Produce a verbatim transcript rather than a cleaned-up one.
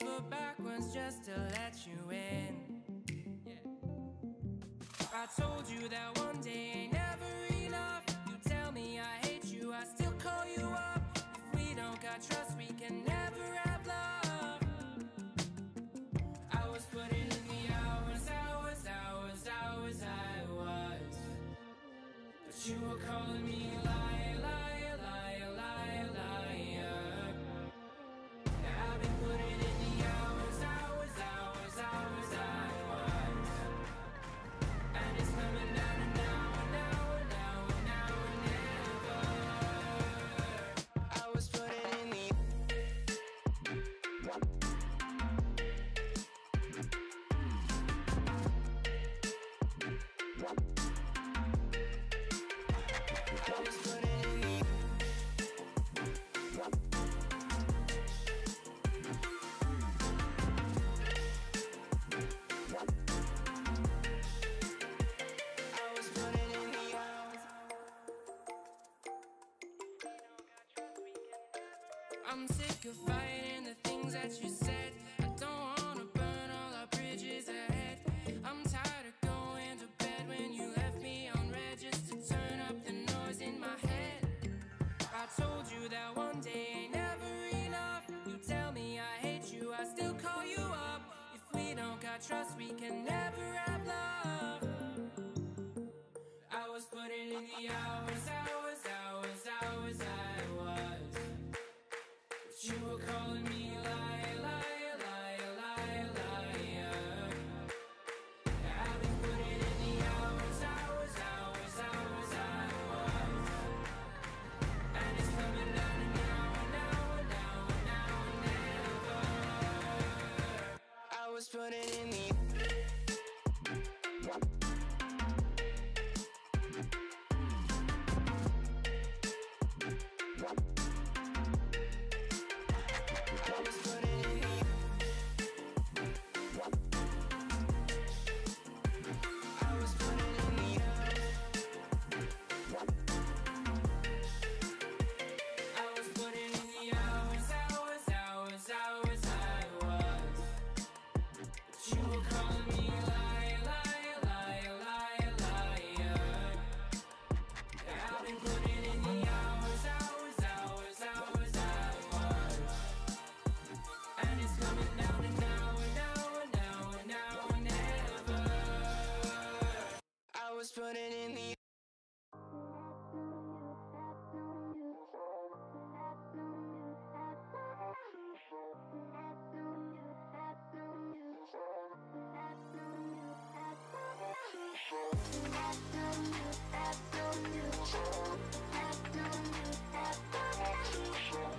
over backwards just to let you in. I told you that one day ain't never enough. You tell me I hate you, I still call you up. If we don't got trust, we can never have love. I was putting in the hours, hours, hours, hours I was. But you were calling me liar, liar, liar, liar, liar. I've been putting in the hours, hours, hours, hours I was. And it's coming down to now, now, now, now, never. I was putting in the I'm sick of fighting the things that you said. I don't wanna burn all our bridges ahead. I'm tired of going to bed when you left me on red just to turn up the noise in my head. I told you that one day ain't never enough. You tell me I hate you, I still call you up. If we don't got trust, we can never have love. I was putting in the hours, hours, hours, hours I was. You were calling me liar, liar, liar, liar, liar. I've been putting in the hours, hours, hours, hours I was. And it's coming down to now, now, now, now, never. I was putting in the was putting in the After you, after you, after you, after you,